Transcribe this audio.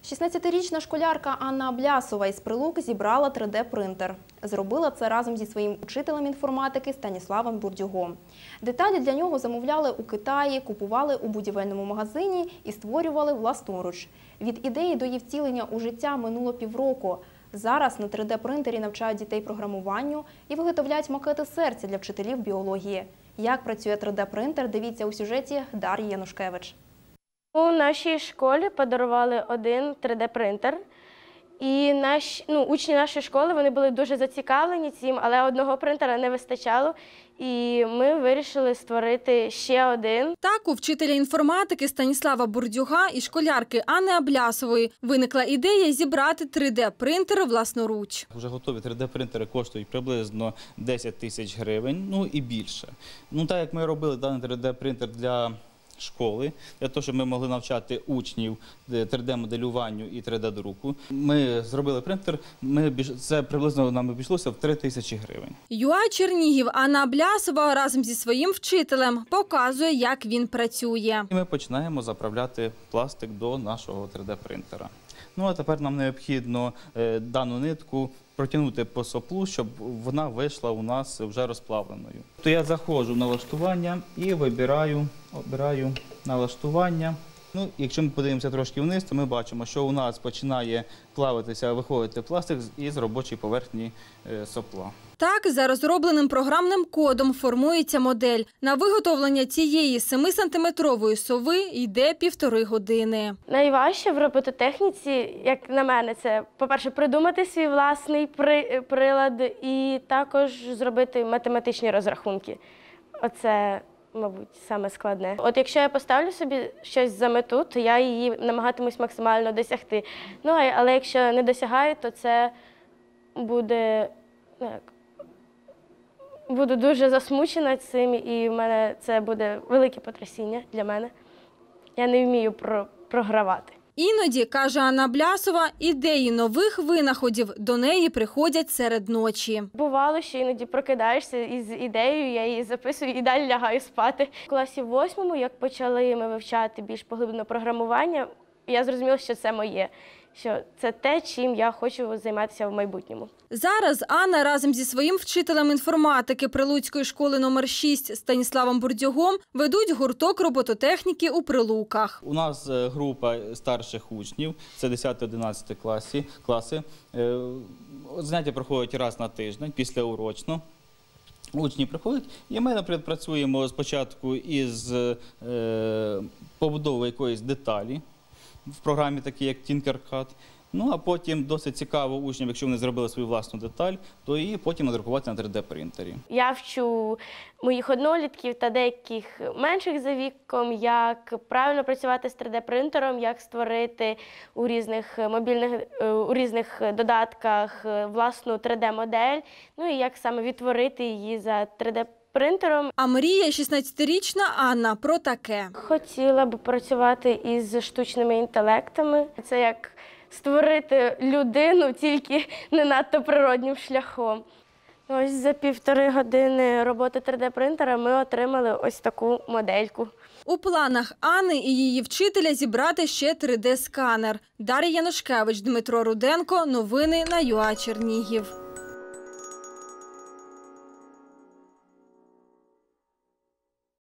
16-річна школярка Анна Аблясова із Прилук зібрала 3D-принтер. Зробила це разом зі своїм учителем інформатики Станіславом Бурдюгом. Деталі для нього замовляли у Китаї, купували у будівельному магазині і створювали власноруч. Від ідеї до її втілення у життя минуло півроку. Зараз на 3D-принтері навчають дітей програмуванню і виготовляють макети серця для вчителів біології. Як працює 3D-принтер, дивіться у сюжеті Дар'ї Янушкевич. У нашій школі подарували один 3D-принтер. І учні нашої школи вони були дуже зацікавлені цим, але одного принтера не вистачало. І ми вирішили створити ще один. Так, у вчителя інформатики Станіслава Бурдюга і школярки Анни Аблясової виникла ідея зібрати 3D-принтер власноруч. Вже готові 3D-принтери коштують приблизно 10 тисяч гривень, ну і більше. Так як ми робили даний 3D-принтер для школи, для того, щоб ми могли навчати учнів 3D-моделюванню і 3D-друку. Ми зробили принтер, це приблизно нам обійшлося в 3 тисячі гривень. ЮА Чернігів Анна Аблясова разом зі своїм вчителем показує, як він працює. Ми починаємо заправляти пластик до нашого 3D-принтера. А тепер нам необхідно дану нитку протягнути по соплу, щоб вона вийшла у нас вже розплавленою. То я заходжу в налаштування і обираю налаштування. Якщо ми подивимося трошки вниз, то ми бачимо, що у нас починає плавитися, виходити пластик із робочої поверхні сопла. Так, за розробленим програмним кодом формується модель. На виготовлення цієї 7-сантиметрової сови йде 1,5 години. Найважче в робототехніці, як на мене, це, по-перше, придумати свій власний прилад і також зробити математичні розрахунки. Оце, мабуть, саме складне. От якщо я поставлю собі щось за мету, то я її намагатимусь максимально досягти. Але якщо не досягаю, то це буде, буду дуже засмучена цим, і в мене це буде велике потрясіння для мене. Я не вмію програвати. Іноді, каже Анна Аблясова, ідеї нових винаходів до неї приходять серед ночі. Бувало, що іноді прокидаєшся із ідеєю, я її записую і далі лягаю спати. В класі 8, як почали ми вивчати більш поглиблено програмування, я зрозуміла, що це моє. Що це те, чим я хочу займатися в майбутньому. Зараз Анна разом зі своїм вчителем інформатики Прилуцької школи номер 6 Станіславом Бурдюгом ведуть гурток робототехніки у Прилуках. У нас група старших учнів, це 10-11 класи. Заняття проходять раз на тиждень, післяурочно. Учні приходять, і ми, наприклад, працюємо спочатку із побудовою якоїсь деталі в програмі, такі як Tinkercad. А потім досить цікаво учням, якщо вони зробили свою власну деталь, то її потім надрукувати на 3D-принтері. Я вчу моїх однолітків та деяких менших за віком, як правильно працювати з 3D-принтером, як створити у різних додатках власну 3D-модель, і як саме відтворити її за 3D-принтером. А мріє 16-річна Анна про таке. Хотіла б працювати із штучними інтелектами. Це як створити людину, тільки не надто природнім шляхом. Ось за 1,5 години роботи 3D-принтера ми отримали ось таку модельку. У планах Анни і її вчителя зібрати ще 3D-сканер. Дар'я Янушкевич, Дмитро Руденко. Новини на ЮА Чернігів.